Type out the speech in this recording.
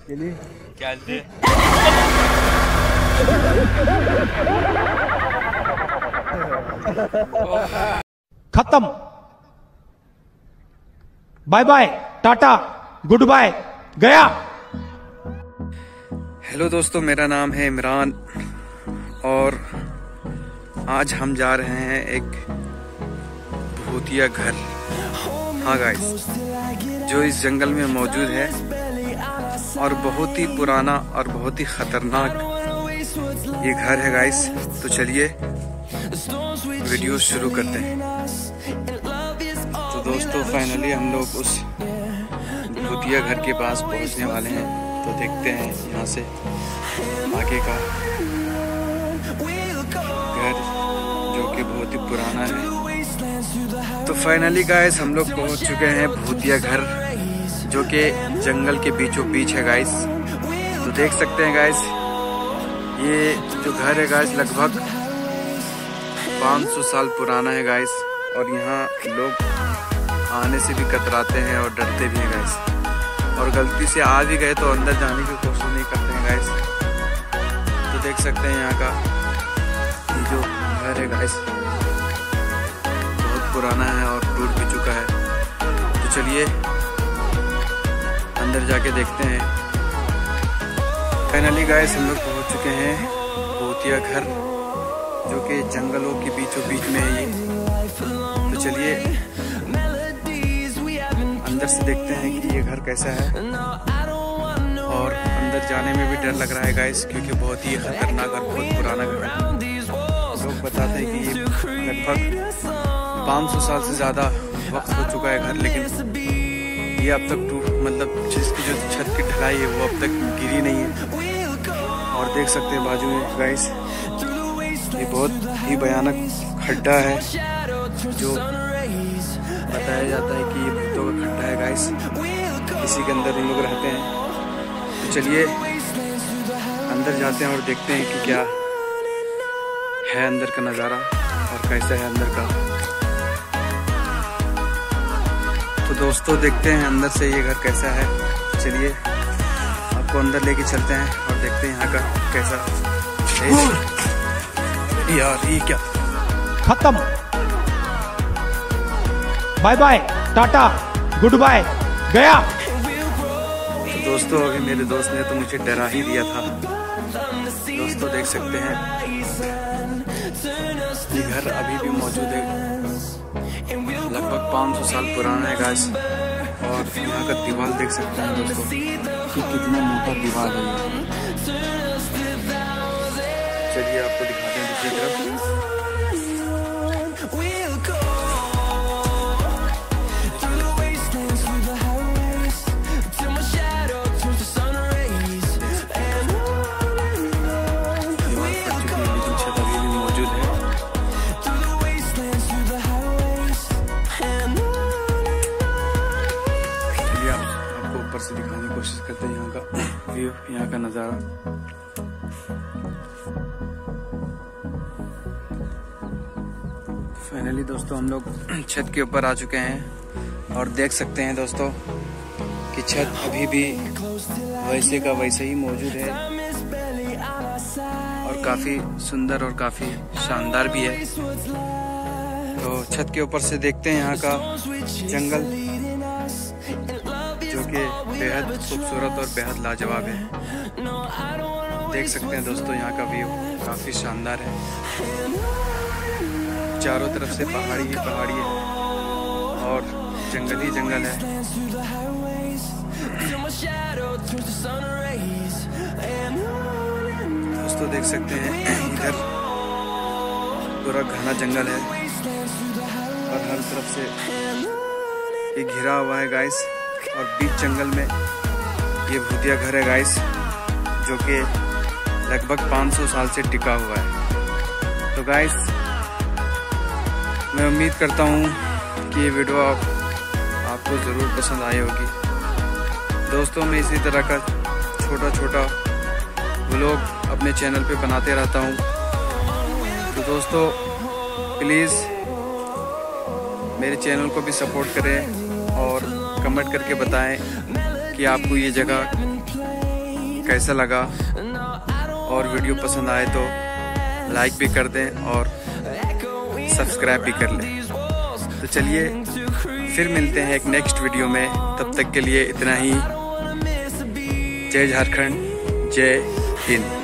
क्या दे खत्म। बाय बाय, टाटा, गुड बाय, गया। हेलो दोस्तों, मेरा नाम है इमरान और आज हम जा रहे हैं एक भूतिया घर। हाँ गाइस, जो इस जंगल में मौजूद है और बहुत ही पुराना और बहुत ही खतरनाक ये घर है गाइस। तो चलिए वीडियो शुरू करते हैं। तो दोस्तों फाइनली हम लोग उस भूतिया घर के पास पहुंचने वाले हैं। तो देखते हैं यहाँ से आगे का घर, जो कि बहुत ही पुराना है। तो फाइनली गाइस हम लोग पहुंच चुके हैं भूतिया घर, जो कि जंगल के बीचों बीच है गाइस। तो देख सकते हैं गाइस, ये जो घर है गाइस लगभग 500 साल पुराना है गाइस। और यहाँ लोग आने से भी कतराते हैं और डरते भी हैं गाइस। और गलती से आ भी गए तो अंदर जाने की कोशिश नहीं करते हैं गाइस। तो देख सकते हैं यहाँ का ये जो घर है गाइस बहुत पुराना है और टूट भी चुका है। तो चलिए अंदर जाके देखते हैं। फाइनली गाइस हम लोग पहुँच चुके हैं भूतिया घर, जो कि जंगलों के बीचों बीच में है ये। तो चलिए अंदर से देखते हैं कि ये घर कैसा है। और अंदर जाने में भी डर लग रहा है गाइस, क्योंकि बहुत ही खतरनाक और बहुत पुराना घर है। लोग बताते हैं कि ये लगभग 500 साल से ज़्यादा वक्त हो चुका है घर, लेकिन ये अब तक मतलब जिसकी जो छत की ढलाई है वो अब तक गिरी नहीं है। और देख सकते हैं बाजू में गाइस ये बहुत ही भयानक खड्डा है, जो बताया जाता है कि ये भूतों का खड्डा है गाइस। इसी के अंदर उन लोग रहते हैं। तो चलिए अंदर जाते हैं और देखते हैं कि क्या है अंदर का नज़ारा और कैसा है अंदर का। तो दोस्तों देखते हैं अंदर से ये घर कैसा है। चलिए आपको अंदर लेके चलते हैं और देखते हैं यहाँ का कैसा है। यार ये क्या, खत्म। बाय बाय, टाटा, गुड बाय, गया। तो दोस्तों अभी मेरे दोस्त ने तो मुझे डरा ही दिया था। दोस्तों देख सकते हैं ये घर अभी भी मौजूद है, लगभग 500 साल पुराना है गाइस। और यहाँ का दीवार देख सकते हैं दोस्तों कि कितना मोटा दीवार है ये। चलिए आपको दिखाते हैं दूसरी तरफ। से दिखाने की कोशिश करते हैं यहाँ का व्यू, यहाँ का नज़ारा। फाइनली दोस्तों हम लोग छत के ऊपर आ चुके हैं और देख सकते हैं दोस्तों कि छत अभी भी वैसे का वैसे ही मौजूद है और काफ़ी सुंदर और काफ़ी शानदार भी है। तो छत के ऊपर से देखते हैं यहाँ का जंगल, जो कि बेहद खूबसूरत और बेहद लाजवाब है। देख सकते हैं दोस्तों यहाँ का व्यू काफ़ी शानदार है। चारों तरफ से पहाड़ी ही पहाड़ी है और जंगल ही जंगल है। दोस्तों देख सकते हैं इधर पूरा घना जंगल है और हर तरफ से ये घिरा हुआ है गाइस। और बीच जंगल में ये भूतिया घर है गाइस, जो कि लगभग 500 साल से टिका हुआ है। तो गाइस मैं उम्मीद करता हूँ कि ये वीडियो आपको ज़रूर पसंद आई होगी। दोस्तों मैं इसी तरह का छोटा छोटा व्लॉग अपने चैनल पे बनाते रहता हूँ। तो दोस्तों प्लीज़ मेरे चैनल को भी सपोर्ट करें और कमेंट करके बताएं कि आपको ये जगह कैसा लगा और वीडियो पसंद आए तो लाइक भी कर दें और सब्सक्राइब भी कर लें। तो चलिए फिर मिलते हैं एक नेक्स्ट वीडियो में, तब तक के लिए इतना ही। जय झारखंड, जय हिंद।